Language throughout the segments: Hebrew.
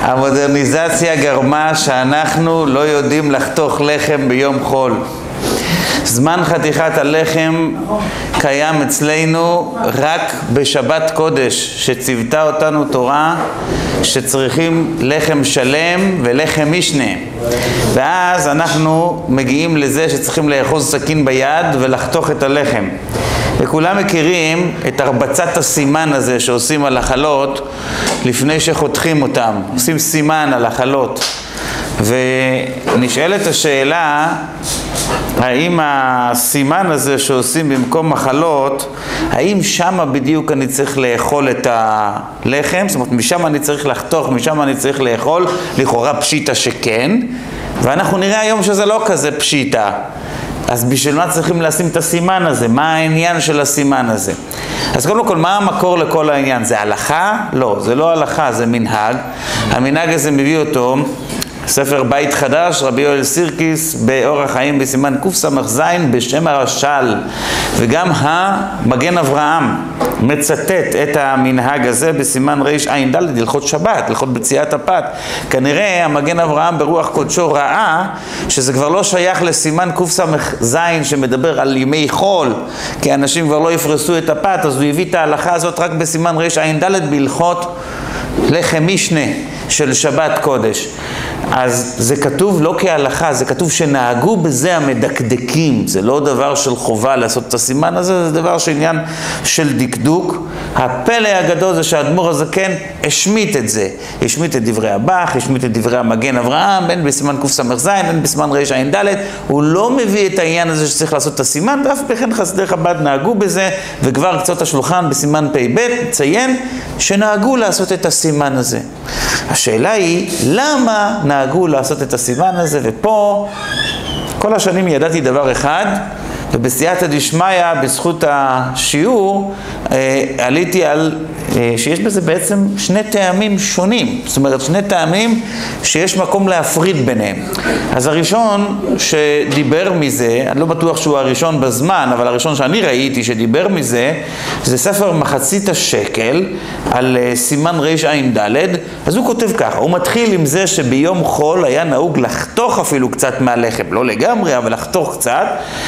המודרניזציה גרמה שאנחנו לא יודעים לחתוך לחם ביום חול. זמן חתיכת הלחם קיים אצלנו רק בשבת קודש, שציוותה אותנו תורה שצריכים לחם שלם ולחם משנה. ואז אנחנו מגיעים לזה שצריכים לאחוז סכין ביד ולחתוך את הלחם. וכולם מכירים את הרבצת הסימן הזה שעושים על החלות לפני שחותכים אותם. עושים סימן על החלות. ונשאלת השאלה, האם הסימן הזה שעושים במקום מחלות, האם שמה בדיוק אני צריך לאכול את הלחם? זאת אומרת, משם אני צריך לחתוך, משם אני צריך לאכול, לכאורה פשיטה שכן, ואנחנו נראה היום שזה לא כזה פשיטה. אז בשביל מה צריכים לשים את הסימן הזה? מה העניין של הסימן הזה? אז קודם כל, מה המקור לכל העניין? זה הלכה? לא, זה לא הלכה, זה מנהג. המנהג הזה מביא אותו ספר בית חדש, רבי יואל סירקיס, באורח חיים בסימן קס"ז בשם הרש"ל. וגם המגן אברהם מצטט את המנהג הזה בסימן רע"ד, הלכות שבת, הלכות בציעת הפת. כנראה המגן אברהם ברוח קודשו ראה שזה כבר לא שייך לסימן קס"ז שמדבר על ימי חול, כי אנשים כבר לא יפרסו את הפת, אז הוא הביא את ההלכה הזאת רק בסימן רע"ד בהלכות לחם משנה של שבת קודש. אז זה כתוב לא כהלכה, זה כתוב שנהגו בזה המדקדקים. זה לא דבר של חובה לעשות את הסימן הזה, זה דבר שעניין של דקדוק. הפלא הגדול זה שהאדמו"ר הזקן השמיט את זה. השמיט את דברי הבח, השמיט את דברי המגן אברהם, בין בסימן קס"ז, בין בסימן רע"ד. הוא לא מביא את העניין הזה שצריך לעשות את הסימן, ואף בכן חסידי חב"ד נהגו בזה, וכבר קצות השולחן בסימן פ"ב ציין שנהגו לעשות את הסימן הזה. השאלה היא, למה נהגו לעשות את הסימן הזה? ופה כל השנים ידעתי דבר אחד, ובסייעתא דשמיא, בזכות השיעור, עליתי על שיש בזה בעצם שני טעמים שונים. זאת אומרת, שני טעמים שיש מקום להפריד ביניהם. אז הראשון שדיבר מזה, אני לא בטוח שהוא הראשון בזמן, אבל הראשון שאני ראיתי שדיבר מזה, זה ספר מחצית השקל על סימן רע"ד. אז הוא כותב ככה, הוא מתחיל עם זה שביום חול היה נהוג לחתוך אפילו קצת מהלחם, לא לגמרי, אבל לחתוך קצת,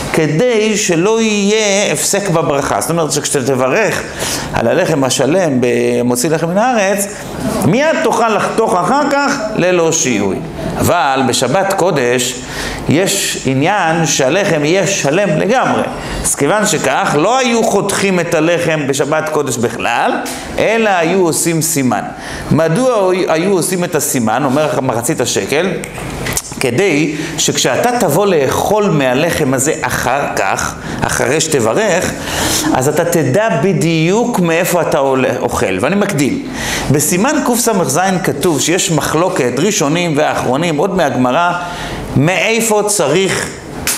כדי שלא יהיה הפסק בברכה. זאת אומרת שכשאתה תברך על הלחם השלם במוציא לחם מן הארץ, מיד תוכל לחתוך אחר כך ללא שיהוי. אבל בשבת קודש יש עניין שהלחם יהיה שלם לגמרי. אז כיוון שכך לא היו חותכים את הלחם בשבת קודש בכלל, אלא היו עושים סימן. מדוע היו עושים את הסימן? אומר מחצית השקל, כדי שכשאתה תבוא לאכול מהלחם הזה אחר כך, אחרי שתברך, אז אתה תדע בדיוק מאיפה אתה אוכל. ואני מקדים. בסימן קס"ז כתוב שיש מחלוקת ראשונים ואחרונים, עוד מהגמרא, מאיפה צריך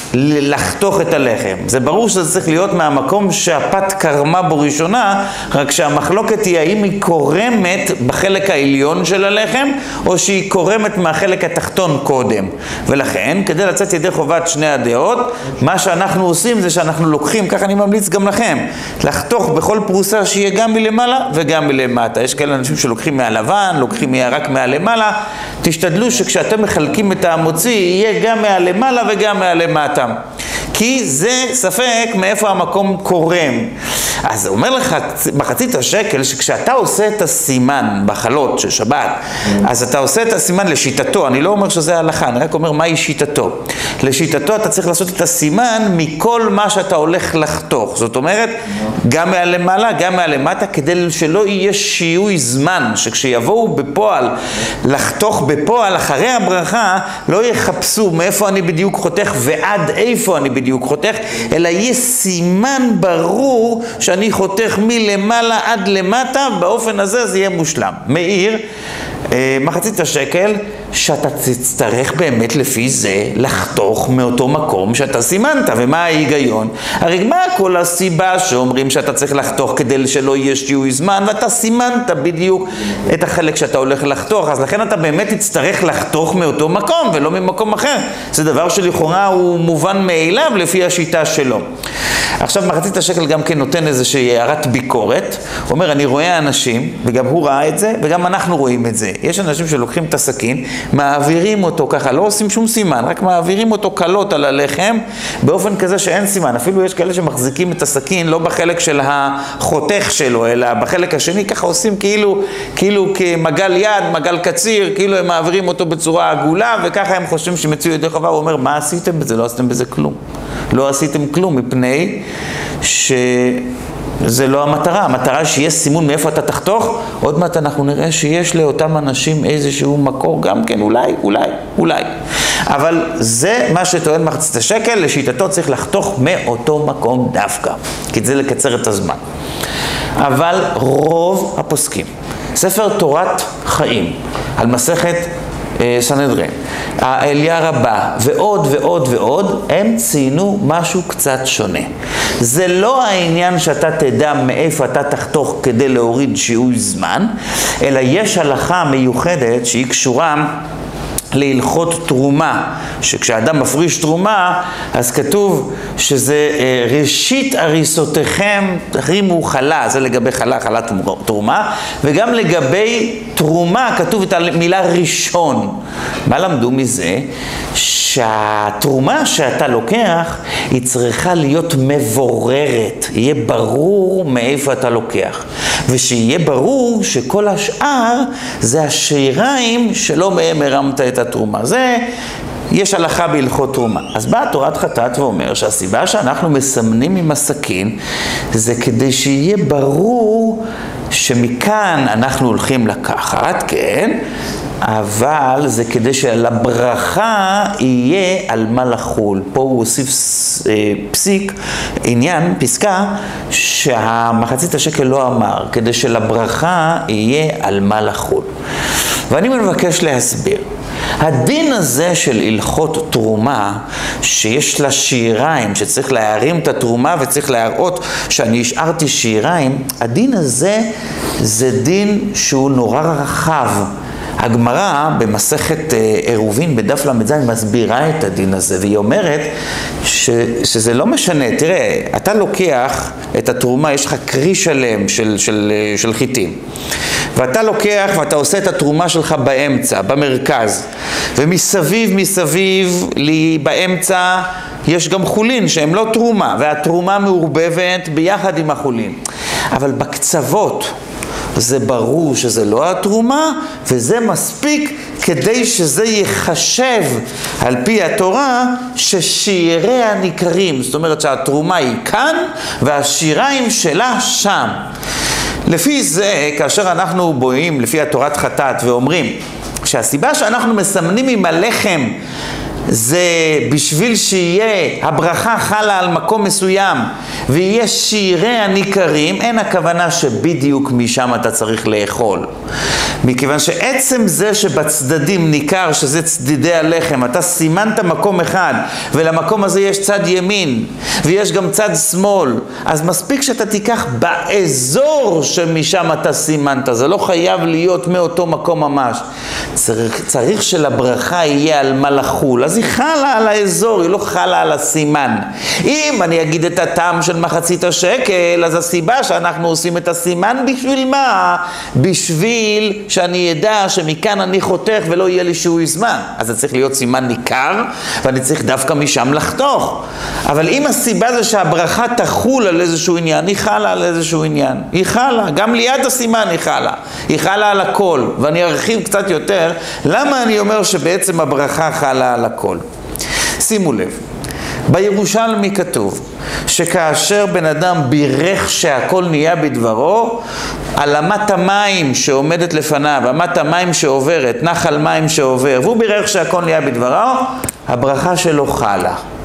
לחתוך את הלחם. זה ברור שזה צריך להיות מהמקום שהפת קרמה בו ראשונה, רק שהמחלוקת היא האם היא קורמת בחלק העליון של הלחם, או שהיא קורמת מהחלק התחתון קודם. ולכן, כדי לצאת ידי חובת שני הדעות, מה שאנחנו עושים זה שאנחנו לוקחים, כך אני ממליץ גם לכם, לחתוך בכל פרוסה שיהיה גם מלמעלה וגם מלמטה. יש כאלה אנשים שלוקחים מהלבן, לוקחים רק מהלמעלה. תשתדלו שכשאתם מחלקים את המוציא, יהיה גם מהלמעלה וגם מהלמטה. כי זה ספק מאיפה המקום קורם. אז אומר לך מחצית השקל שכשאתה עושה את הסימן בחלות של שבת, אז אתה עושה את הסימן לשיטתו. אני לא אומר שזה ההלכה, אני רק אומר מהי שיטתו. לשיטתו אתה צריך לעשות את הסימן מכל מה שאתה הולך לחתוך. זאת אומרת, גם מהלמעלה, גם מהלמטה, כדי שלא יהיה שיהוי זמן, שכשיבואו בפועל, לחתוך בפועל אחרי הברכה, לא יחפשו מאיפה אני בדיוק חותך ועד איפה אני בדיוק חותך, אלא יהיה סימן ברור שאני חותך מלמעלה עד למטה, באופן הזה זה יהיה מושלם. מאיר, מחצית השקל, שאתה תצטרך באמת לפי זה לחתוך מאותו מקום שאתה סימנת. ומה ההיגיון? הרי מה כל הסיבה שאומרים שאתה צריך לחתוך כדי שלא יהיה שיהוי זמן, ואתה סימנת בדיוק את החלק שאתה הולך לחתוך, אז לכן אתה באמת תצטרך לחתוך מאותו מקום ולא ממקום אחר. זה דבר שלכאורה הוא מובן מאליו לפי השיטה שלו. עכשיו מחצית השקל גם כן נותן איזושהי הערת ביקורת, הוא אומר אני רואה אנשים, וגם הוא ראה את זה וגם אנחנו רואים את זה, יש אנשים שלוקחים את הסכין, מעבירים אותו ככה, לא עושים שום סימן, רק מעבירים אותו קלות על הלחם באופן כזה שאין סימן. אפילו יש כאלה שמחזיקים את הסכין לא בחלק של החותך שלו אלא בחלק השני, ככה עושים כאילו כמגל יד, מגל קציר, כאילו הם מעבירים אותו בצורה עגולה, וככה הם חושבים שמצאו ידי חובה. הוא אומר מה עשיתם בזה? לא עשיתם בזה כלום, לא עשיתם כלום, מפני שזה לא המטרה. המטרה שיהיה סימון מאיפה אתה תחתוך. עוד מעט אנחנו נראה שיש לאותם אנשים איזשהו מקור גם כן, אולי. אבל זה מה שטוען מחצית השקל, לשיטתו צריך לחתוך מאותו מקום דווקא, כי זה לקצר את הזמן. אבל רוב הפוסקים, ספר תורת חיים, על מסכת סנהדרין, העלייה רבה ועוד, הם ציינו משהו קצת שונה. זה לא העניין שאתה תדע מאיפה אתה תחתוך כדי להוריד שיהוי זמן, אלא יש הלכה מיוחדת שהיא קשורה להלכות תרומה, שכשאדם מפריש תרומה, אז כתוב שזה ראשית הריסותיכם תרימו חלה, זה לגבי חלה תרומה, וגם לגבי תרומה כתוב את המילה ראשון. מה למדו מזה? שהתרומה שאתה לוקח היא צריכה להיות מבוררת, יהיה ברור מאיפה אתה לוקח, ושיהיה ברור שכל השאר זה השיריים שלא מהם הרמת את התרומה. זה יש הלכה בהלכות תרומה. אז באה תורת חטאת ואומר שהסיבה שאנחנו מסמנים עם הסכין זה כדי שיהיה ברור שמכאן אנחנו הולכים לקחת, כן? אבל זה כדי שלברכה יהיה על מה לחול. פה הוא הוסיף פסקה שהמחצית השקל לא אמר, כדי שלברכה יהיה על מה לחול. ואני מבקש להסביר. הדין הזה של הלכות תרומה, שיש לה שיריים, שצריך להרים את התרומה וצריך להראות שאני השארתי שיריים, הדין הזה זה דין שהוא נורא רחב. הגמרא במסכת עירובין בדף ל"ז מסבירה את הדין הזה, והיא אומרת שזה לא משנה. תראה, אתה לוקח את התרומה, יש לך קרי שלם של חיטים, ואתה לוקח ואתה עושה את התרומה שלך באמצע, במרכז, ומסביב באמצע יש גם חולין שהם לא תרומה, והתרומה מעורבבת ביחד עם החולין, אבל בקצוות זה ברור שזה לא התרומה, וזה מספיק כדי שזה יחשב על פי התורה ששיריה ניכרים. זאת אומרת שהתרומה היא כאן והשיריים שלה שם. לפי זה, כאשר אנחנו בואים לפי התורת חטאת ואומרים שהסיבה שאנחנו מסמנים עם הלחם זה בשביל שיהיה הברכה חלה על מקום מסוים ויהיה שיריה ניכרים, אין הכוונה שבדיוק משם אתה צריך לאכול. מכיוון שעצם זה שבצדדים ניכר שזה צדדי הלחם, אתה סימנת מקום אחד ולמקום הזה יש צד ימין ויש גם צד שמאל, אז מספיק שאתה תיקח באזור שמשם אתה סימנת, זה לא חייב להיות מאותו מקום ממש. צריך שלברכה יהיה על מה לחול, אז היא חלה על האזור, היא לא חלה על הסימן. אם אני אגיד את הטעם של מחצית השקל, אז הסיבה שאנחנו עושים את הסימן בשביל מה? בשביל שאני ידע שמכאן אני חותך ולא יהיה לי שיהוי זמן. אז זה צריך להיות סימן ניכר, ואני צריך דווקא משם לחתוך. אבל אם הסיבה זה שהברכה תחול על איזשהו עניין, היא חלה על איזשהו עניין. היא חלה, גם ליד הסימן היא חלה. היא חלה על הכל. ואני ארחיב קצת יותר, למה אני אומר שבעצם הברכה חלה על הכל? שימו לב, בירושלמי כתוב שכאשר בן אדם בירך שהכל נהיה בדברו, על אמת המים שעומדת לפניו, אמת המים שעוברת, נחל מים שעובר, והוא בירך שהכל נהיה בדברו, הברכה שלו חלה.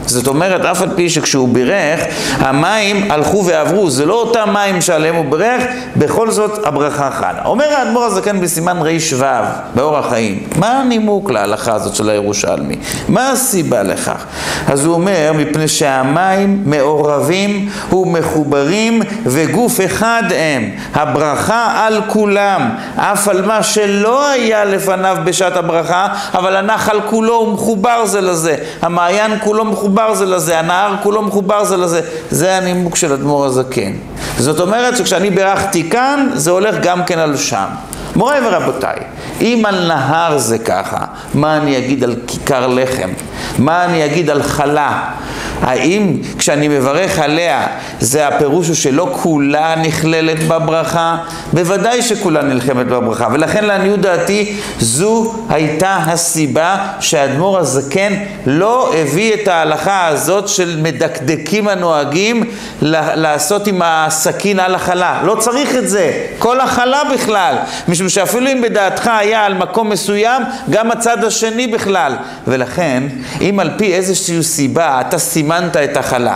זאת אומרת, אף על פי שכשהוא בירך, המים הלכו ועברו, זה לא אותם מים שעליהם הוא בירך, בכל זאת הברכה חלה. אומר האדמו"ר הזקן בסימן ר"ו, באור החיים, מה הנימוק להלכה הזאת של הירושלמי? מה הסיבה לכך? אז הוא אומר, מפני שהמים מעורבים ומחוברים וגוף אחד הם, הברכה על כולם, אף על מה שלא היה לפניו בשעת הברכה, אבל הנחל כולו הוא מחובר זה לזה, המעיין כולו מחובר זה לזה, הנהר כולו מחובר זה לזה. זה הנימוק של אדמו"ר הזקן. זאת אומרת שכשאני בירכתי כאן, זה הולך גם כן על שם. מוריי ורבותיי, אם על נהר זה ככה, מה אני אגיד על כיכר לחם? מה אני אגיד על חלה? האם כשאני מברך עליה, זה הפירוש הוא שלא כולה נכללת בברכה? בוודאי שכולה נלחמת בברכה, ולכן לעניות דעתי זו הייתה הסיבה שהאדמו"ר הזקן לא הביא את ההלכה הזאת של מדקדקים הנוהגים לעשות עם הסכין על החלה. לא צריך את זה, כל החלה בכלל, משום שאפילו אם בדעתך היה על מקום מסוים, גם הצד השני בכלל. ולכן, אם על פי איזושהי סיבה אתה סימנת את החלה,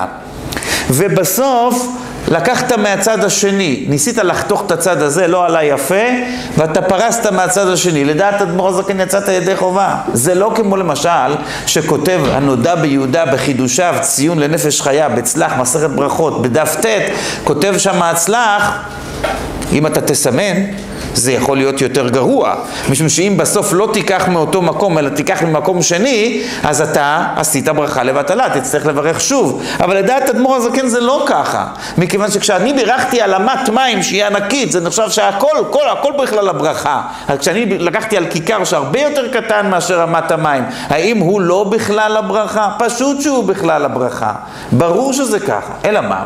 ובסוף לקחת מהצד השני, ניסית לחתוך את הצד הזה, לא עלה יפה, ואתה פרסת מהצד השני, לדעת אדמו"ר הזקן יצאת ידי חובה. זה לא כמו למשל שכותב הנודע ביהודה בחידושיו, ציון לנפש חיה, בצלח, מסכת ברכות, בדף ט', כותב שם הצלח, אם אתה תסמן, זה יכול להיות יותר גרוע, משום שאם בסוף לא תיקח מאותו מקום, אלא תיקח ממקום שני, אז אתה עשית ברכה לבטלה, תצטרך לברך שוב. אבל לדעת אדמו"ר הזקן זה לא ככה, מכיוון שכשאני בירכתי על אמת מים שהיא ענקית, זה נחשב שהכל בכלל הברכה. אז כשאני לקחתי על כיכר שהרבה יותר קטן מאשר אמת המים, האם הוא לא בכלל הברכה? פשוט שהוא בכלל הברכה. ברור שזה ככה. אלא מה?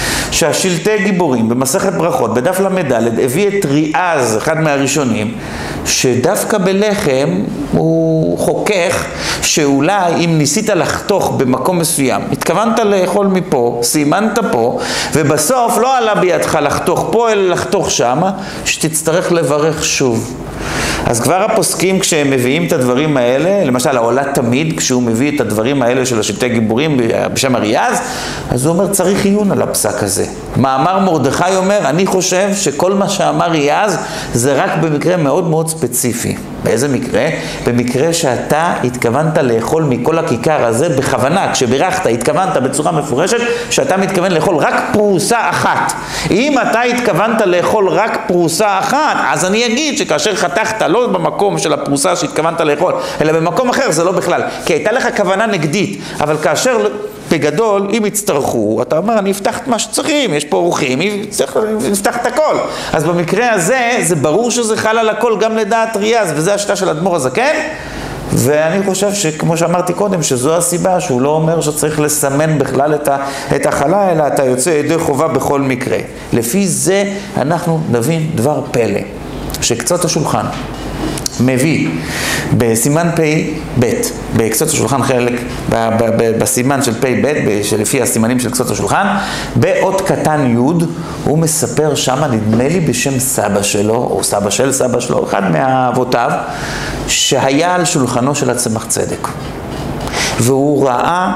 שהשלטי גיבורים במסכת ברכות, בדף למדלת, הביא את ריאז, אחד מהראשונים, שדווקא בלחם הוא חוכך שאולי אם ניסית לחתוך במקום מסוים, התכוונת לאכול מפה, סימנת פה, ובסוף לא עלה בידך לחתוך פה אלא לחתוך שמה, שתצטרך לברך שוב. אז כבר הפוסקים כשהם מביאים את הדברים האלה, למשל העולה תמיד כשהוא מביא את הדברים האלה של השלטי גיבורים בשם הריאז, אז הוא אומר צריך עיון על הפסק הזה. מאמר מרדכי אומר, אני חושב שכל מה שאמר ריאז זה רק במקרה מאוד מאוד ספציפי. באיזה מקרה? במקרה שאתה התכוונת לאכול מכל הכיכר הזה בכוונה, כשבירכת התכוונת בצורה מפורשת שאתה מתכוון לאכול רק פרוסה אחת. אם אתה התכוונת לאכול רק פרוסה אחת, אז אני אגיד שכאשר חתכת לא במקום של הפרוסה שהתכוונת לאכול, אלא במקום אחר, זה לא בכלל, כי הייתה לך כוונה נגדית, אבל כאשר בגדול, אם יצטרכו, אתה אומר, אני אפתח את מה שצריכים, יש פה אורחים, נפתח את הכל. אז במקרה הזה, זה ברור שזה חל על הכל גם לדעת ריאז, וזה השיטה של אדמו"ר הזקן, ואני חושב שכמו שאמרתי קודם, שזו הסיבה שהוא לא אומר שצריך לסמן בכלל את החלה, אלא אתה יוצא ידי חובה בכל מקרה. לפי זה אנחנו נבין דבר פלא, שקצות השולחן מביא בסימן פ"ב, בקצות השולחן חלק, בסימן של פ"ב, שלפי הסימנים של קצות השולחן, באות קטן י' הוא מספר שם, נדמה לי בשם סבא שלו, או סבא של סבא שלו, אחד מהאבותיו, שהיה על שולחנו של הצמח צדק. והוא ראה,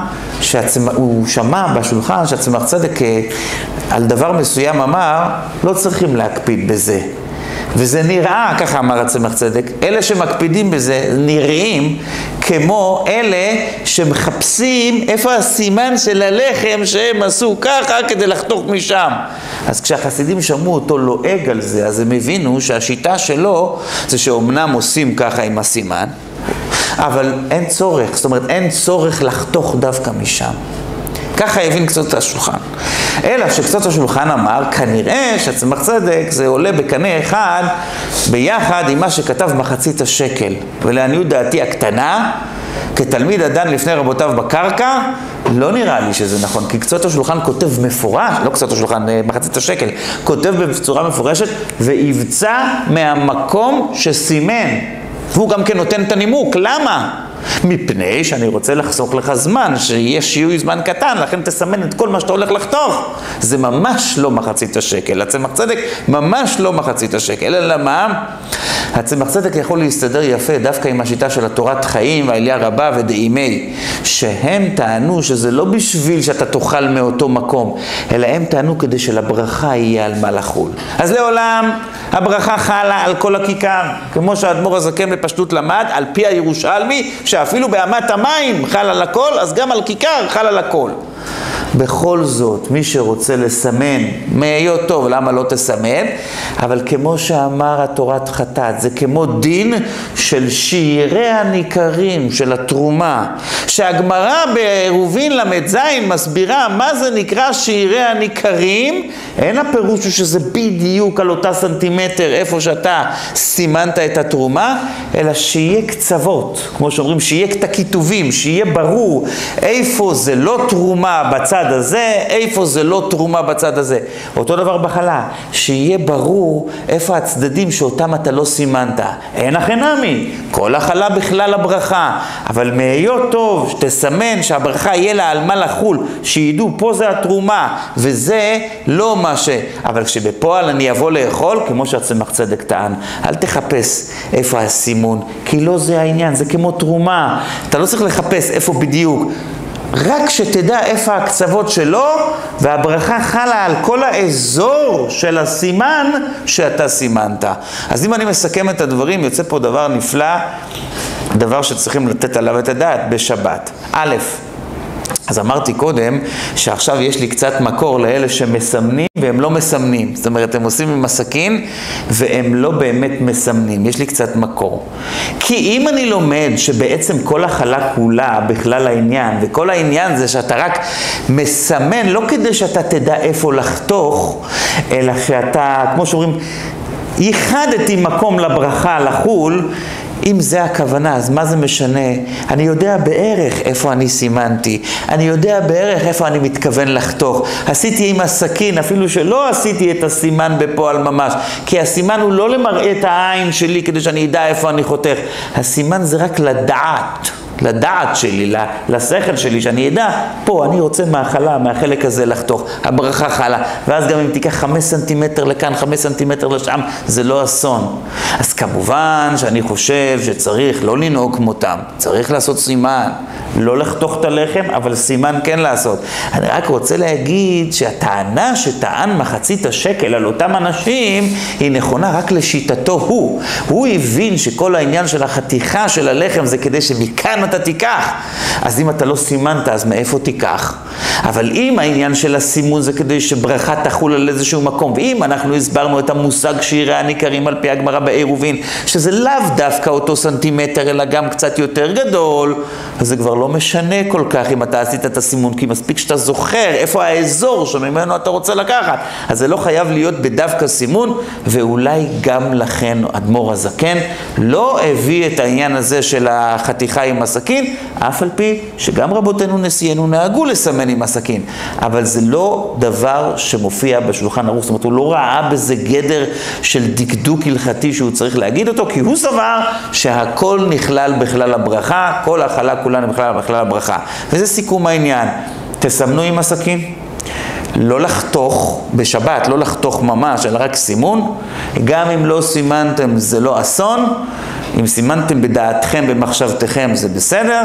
הוא שמע בשולחן שהצמח צדק על דבר מסוים אמר, לא צריכים להקפיד בזה. וזה נראה, ככה אמר הצמח צדק, אלה שמקפידים בזה נראים כמו אלה שמחפשים איפה הסימן של הלחם שהם עשו ככה כדי לחתוך משם. אז כשהחסידים שמעו אותו לועג על זה, אז הם הבינו שהשיטה שלו זה שאומנם עושים ככה עם הסימן, אבל אין צורך, זאת אומרת אין צורך לחתוך דווקא משם. ככה הבין קצות השולחן. אלא שקצות השולחן אמר, כנראה שהצמח צדק זה עולה בקנה אחד ביחד עם מה שכתב מחצית השקל. ולעניות דעתי הקטנה, כתלמיד הדן לפני רבותיו בקרקע, לא נראה לי שזה נכון, כי קצות השולחן כותב מפורש, לא קצות השולחן, מחצית השקל, כותב בצורה מפורשת, והבצע מהמקום שסימן. והוא גם כן נותן את הנימוק, למה? מפני שאני רוצה לחסוך לך זמן, שיש שיהוי זמן קטן, לכן תסמן את כל מה שאתה הולך לחתוך. זה ממש לא מחצית השקל. הצמח צדק ממש לא מחצית השקל. אלא למה? הצמח צדק יכול להסתדר יפה דווקא עם השיטה של התורת חיים והעלייה רבה ודאימי, שהם טענו שזה לא בשביל שאתה תאכל מאותו מקום, אלא הם טענו כדי שלברכה יהיה על מה לחול. אז לעולם הברכה חלה על כל הכיכר, כמו שהאדמו"ר הזקן בפשטות למד, על פי הירושלמי, שאפילו באמת המים חל על הכל, אז גם על כיכר חל על הכל. בכל זאת, מי שרוצה לסמן, מהיות טוב, למה לא תסמן? אבל כמו שאמר התורת חטאת, זה כמו דין של שיערי הניכרים של התרומה, שהגמרא בעירובין למד זין מסבירה מה זה נקרא שיערי הניכרים. אין הפירוש שזה בדיוק על אותה סנטימטר איפה שאתה סימנת את התרומה, אלא שיהיה קצוות, כמו שאומרים, שיהיה את הכיתובים, שיהיה ברור איפה זה לא תרומה בצד הזה, איפה זה לא תרומה בצד הזה. אותו דבר בחלה, שיהיה ברור איפה הצדדים שאותם אתה לא סימנת. אין החינמי, כל החלה בכלל הברכה, אבל מהיות טוב שתסמן שהברכה יהיה לה על מה לחול, שידעו פה זה התרומה וזה לא מה ש... אבל כשבפועל אני אבוא לאכול, כמו שהצמח צדק טען, אל תחפש איפה הסימון, כי לא זה העניין, זה כמו תרומה, אתה לא צריך לחפש איפה בדיוק, רק שתדע איפה הקצוות שלו, והברכה חלה על כל האזור של הסימן שאתה סימנת. אז אם אני מסכם את הדברים, יוצא פה דבר נפלא, דבר שצריכים לתת עליו את הדעת בשבת. א', אז אמרתי קודם שעכשיו יש לי קצת מקור לאלה שמסמנים והם לא מסמנים. זאת אומרת, הם עושים עם הסכין והם לא באמת מסמנים. יש לי קצת מקור. כי אם אני לומד שבעצם כל החלה כולה בכלל העניין, וכל העניין זה שאתה רק מסמן, לא כדי שאתה תדע איפה לחתוך, אלא שאתה, כמו שאומרים, ייחדתי מקום לברכה לחול, אם זה הכוונה, אז מה זה משנה? אני יודע בערך איפה אני סימנתי, אני יודע בערך איפה אני מתכוון לחתוך. עשיתי עם הסכין, אפילו שלא עשיתי את הסימן בפועל ממש, כי הסימן הוא לא למראה את העין שלי כדי שאני אדע איפה אני חותך. הסימן זה רק לדעת שלי, לשכל שלי, שאני אדע, פה אני רוצה מהחלה, מהחלק הזה לחתוך, הברכה חלה, ואז גם אם תיקח 5 סנטימטר לכאן, 5 סנטימטר לשם, זה לא אסון. אז כמובן שאני חושב שצריך לא לנהוג כמותם, צריך לעשות סימן, לא לחתוך את הלחם, אבל סימן כן לעשות. אני רק רוצה להגיד שהטענה שטען מחצית השקל על אותם אנשים, היא נכונה רק לשיטתו הוא. הוא הבין שכל העניין של החתיכה של הלחם זה כדי שמכאן אתה תיקח. אז אם אתה לא סימנת, אז מאיפה תיקח? אבל אם העניין של הסימון זה כדי שברכה תחול על איזשהו מקום, ואם אנחנו הסברנו את המושג שיערי הניכרים על פי הגמרא בעירובין, שזה לאו דווקא אותו סנטימטר, אלא גם קצת יותר גדול, אז זה כבר לא משנה כל כך אם אתה עשית את הסימון, כי מספיק שאתה זוכר איפה האזור שממנו אתה רוצה לקחת. אז זה לא חייב להיות בדווקא סימון, ואולי גם לכן אדמו"ר הזקן לא הביא את העניין הזה של החתיכה עם הסכין, אף על פי שגם רבותינו נשיאנו נהגו לסמן עם הסכין, אבל זה לא דבר שמופיע בשולחן ערוך. זאת אומרת, הוא לא ראה בזה גדר של דקדוק הלכתי שהוא צריך להגיד אותו, כי הוא סבר שהכל נכלל בכלל הברכה, כל החלה כולה נכלל בכלל הברכה. וזה סיכום העניין. תסמנו עם הסכין, לא לחתוך בשבת, לא לחתוך ממש, אלא רק סימון. גם אם לא סימנתם זה לא אסון, אם סימנתם בדעתכם, במחשבתכם, זה בסדר,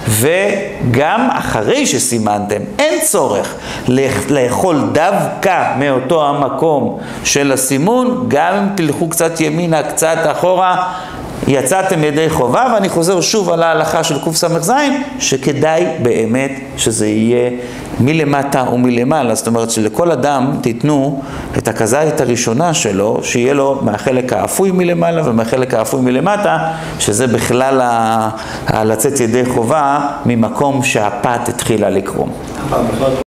וגם אחרי שסימנתם, אין צורך לאכול דווקא מאותו המקום של הסימון, גם אם תלכו קצת ימינה, קצת אחורה, יצאתם ידי חובה. ואני חוזר שוב על ההלכה של קס"ז, שכדאי באמת שזה יהיה מלמטה ומלמעלה. זאת אומרת שלכל אדם תיתנו את הכזית הראשונה שלו, שיהיה לו מהחלק האפוי מלמעלה ומהחלק האפוי מלמטה, שזה בכלל לצאת ידי חובה ממקום שהפת התחילה לקרום.